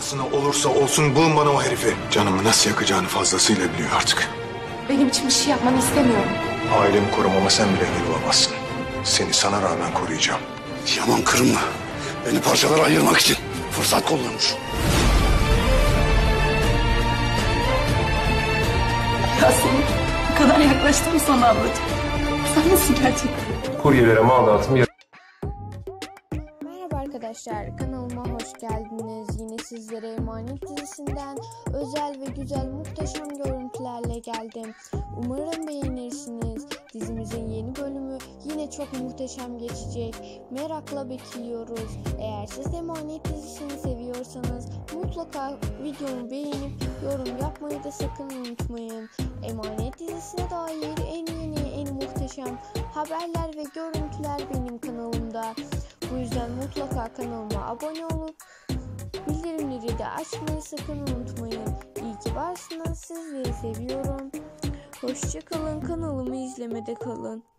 Pahasına olursa olsun bulun bana o herifi. Canımı nasıl yakacağını fazlasıyla biliyor artık. Benim için bir şey yapmanı istemiyorum. Ailemi korumama sen bile engel olamazsın. Seni sana rağmen koruyacağım. Yaman Kırım'la beni parçalara ayırmak için fırsat kollamış. Yasemin, bu kadar yaklaştım sana ablacığım. Sen nasıl gerçekten? Kuryelere mal dağıtım Merhaba arkadaşlar, kanalıma hoş geldiniz. Yine sizlere Emanet dizisinden özel ve güzel muhteşem görüntülerle geldim. Umarım beğenirsiniz. Dizimizin yeni bölümü yine çok muhteşem geçecek. Merakla bekliyoruz. Eğer siz de Emanet dizisini seviyorsanız mutlaka videomu beğenip yorum yapmayı da sakın unutmayın. Emanet dizisine dair en yeni, en muhteşem haberler ve görüntüler benim kanalımda. Bu yüzden mutlaka kanalıma abone olup bildirimleri de açmayı sakın unutmayın. İyi ki varsınız, sizleri seviyorum. Hoşça kalın, kanalımı izlemede kalın.